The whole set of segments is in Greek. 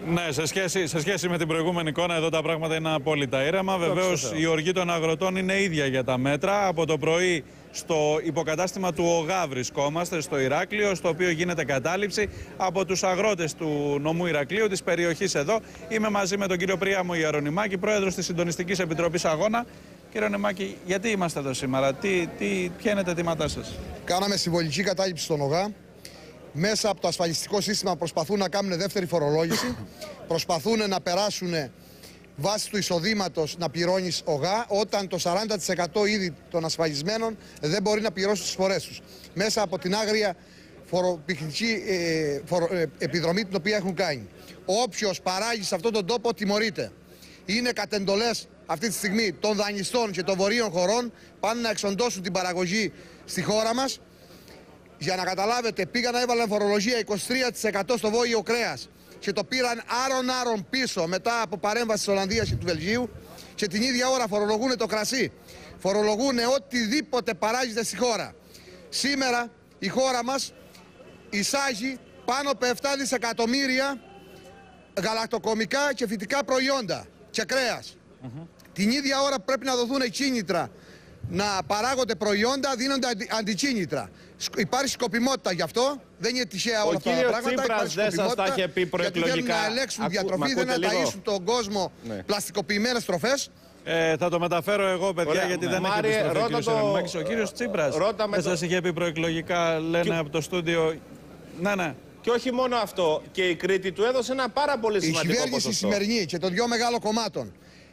Ναι, σε σχέση με την προηγούμενη εικόνα, εδώ τα πράγματα είναι απόλυτα ήρεμα. Βεβαίως, η οργή των αγροτών είναι ίδια για τα μέτρα. Από το πρωί στο υποκατάστημα του ΟΓΑ βρισκόμαστε, στο Ηράκλειο, στο οποίο γίνεται κατάληψη από τους αγρότες του νομού Ηρακλείου, της περιοχής εδώ. Είμαι μαζί με τον κύριο Πρίαμο Ιερονυμάκη, πρόεδρος της Συντονιστικής Επιτροπής Αγώνα. Κύριε Νυμάκη, γιατί είμαστε εδώ σήμερα, ποια είναι τα αιτήματά σας? Κάναμε συμβολική κατάληψη στον ΟΓΑ. Μέσα από το ασφαλιστικό σύστημα προσπαθούν να κάνουν δεύτερη φορολόγηση. Προσπαθούν να περάσουν βάσει του εισοδήματος να πληρώνεις ΟΓΑ, όταν το 40% ήδη των ασφαλισμένων δεν μπορεί να πληρώσει τις φορές τους. Μέσα από την άγρια φοροπηχτική επιδρομή την οποία έχουν κάνει. Όποιος παράγει σε αυτόν τον τόπο τιμωρείται. Είναι κατ' εντολές αυτή τη στιγμή των δανειστών και των βορείων χωρών, πάνε να εξοντώσουν την παραγωγή στη χώρα μας. Για να καταλάβετε, πήγαν να έβαλαν φορολογία 23% στο βόλιο κρέας και το πήραν άρον πίσω μετά από παρέμβαση της Ολλανδίας και του Βελγίου, και την ίδια ώρα φορολογούν το κρασί. Φορολογούν οτιδήποτε παράγεται στη χώρα. Σήμερα η χώρα μας εισάγει πάνω από 7 δισεκατομμύρια γαλακτοκομικά και φυτικά προϊόντα και κρέας. Την ίδια ώρα πρέπει να δοθούν κίνητρα να παράγονται προϊόντα, δίνονται αντικίνητρα. Υπάρχει σκοπιμότητα γι' αυτό. Δεν είναι τυχαία όλα αυτά τα πράγματα. Τσίπρας δεν σας τα είχε πει προεκλογικά? Γιατί θέλουν να ελέγξουν διατροφή, δεν να ταΐσουν τον κόσμο πλαστικοποιημένες τροφές. Θα το μεταφέρω εγώ, παιδιά. Ωραία, γιατί δεν έχει επιστροφή ο κύριος Ιερονυμάκης. Ο κύριος Τσίπρας δεν σας είχε πει προεκλογικά, λένε από το στούντιο. Ναι. Και όχι μόνο αυτό, και η Κρήτη του έδωσε ένα πάρα πολύ σημαντικό ποσοστό. Η κυβέρνηση σημερινή και των δυο μεγάλων κομμάτων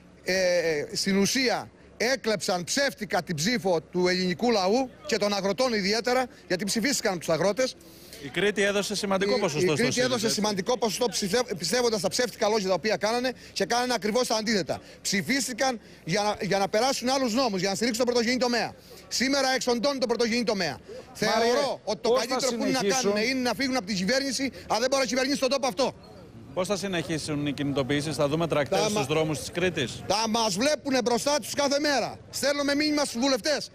στην ουσία έκλεψαν ψεύτικα την ψήφο του ελληνικού λαού και των αγροτών ιδιαίτερα, γιατί ψηφίστηκαν τους αγρότες. Η Κρήτη έδωσε σημαντικό ποσοστό. Η Κρήτη έδωσε σημαντικό ποσοστό πιστεύοντας τα ψεύτικα λόγια τα οποία κάνανε, και κάνανε ακριβώς τα αντίθετα. Ψηφίστηκαν για να περάσουν άλλους νόμους, για να στηρίξουν τον πρωτογενή τομέα. Σήμερα εξοντώνουν τον πρωτογενή τομέα. Θεωρώ ότι το καλύτερο που είναι να κάνουν είναι να φύγουν από την κυβέρνηση, αλλά δεν μπορεί να κυβερνήσει τον τόπο αυτό. Πώς θα συνεχίσουν οι κινητοποιήσεις, θα δούμε τρακτέρ στους δρόμους της Κρήτης? Θα μας βλέπουν μπροστά τους κάθε μέρα. Στέλνουμε μήνυμα στους βουλευτές.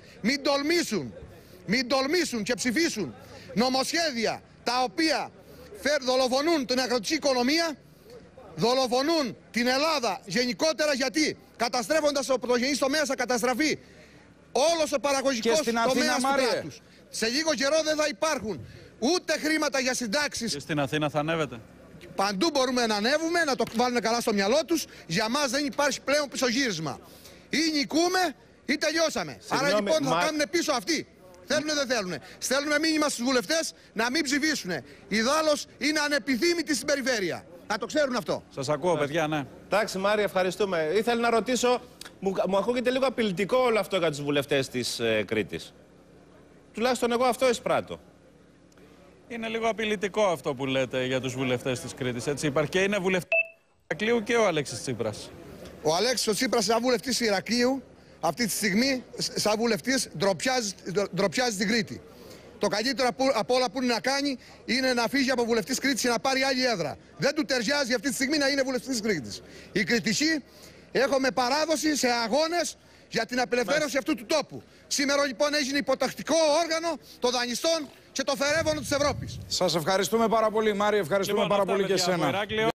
Μην τολμήσουν και ψηφίσουν νομοσχέδια τα οποία δολοφονούν την αγροτική οικονομία, δολοφονούν την Ελλάδα γενικότερα, γιατί καταστρέφοντας ο πρωτογενής τομέας θα καταστραφεί όλος ο παραγωγικός τομέας του κράτους. Σε λίγο καιρό δεν θα υπάρχουν ούτε χρήματα για συντάξεις. Και στην Αθήνα θα ανέβετε? Παντού μπορούμε να ανέβουμε, να το βάλουμε καλά στο μυαλό τους. Για μας δεν υπάρχει πλέον πισωγύρισμα. Ή νικούμε ή τελειώσαμε. Άρα λοιπόν θα κάνουν πίσω αυτοί. Θέλουνε δεν θέλουνε. Στέλνουμε μήνυμα στους βουλευτές να μην ψηφίσουν. Ιδάλλως είναι ανεπιθύμητοι στην περιφέρεια. Να το ξέρουν αυτό. Σας ακούω, παιδιά, ναι. Εντάξει, Μάρη, ευχαριστούμε. Ήθελα να ρωτήσω, μου ακούγεται λίγο απειλητικό όλο αυτό για τους βουλευτές της Κρήτης. Τουλάχιστον εγώ αυτό εισπράττω. Είναι λίγο απειλητικό αυτό που λέτε για τους βουλευτές της Κρήτης, έτσι? Υπάρχει και είναι βουλευτής του Ηρακλείου και ο Αλέξης Τσίπρας. Ο Αλέξης Τσίπρας, σαν βουλευτής Ηρακλείου, αυτή τη στιγμή, σαν βουλευτής, ντροπιάζει την Κρήτη. Το καλύτερο από όλα που είναι να κάνει είναι να φύγει από βουλευτής Κρήτης και να πάρει άλλη έδρα. Δεν του ταιριάζει αυτή τη στιγμή να είναι βουλευτής Κρήτης. Οι Κρητικοί έχουμε παράδοση σε αγώνες για την απελευθέρωση αυτού του τόπου. Σήμερα λοιπόν έγινε υποτακτικό όργανο των δανειστών και το φερέφωνο της Ευρώπης. Σας ευχαριστούμε πάρα πολύ, Μάρη. Ευχαριστούμε πάρα πολύ και εσένα.